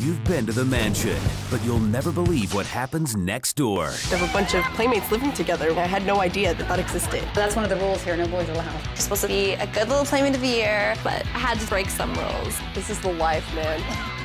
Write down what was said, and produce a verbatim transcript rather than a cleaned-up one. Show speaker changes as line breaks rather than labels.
You've been to the mansion, but you'll never believe what happens next door.
We have a bunch of playmates living together. I had no idea that that existed.
That's one of the rules here, no boys allowed.
You're supposed to be a good little playmate of the year, but I had to break some rules.
This is the life, man.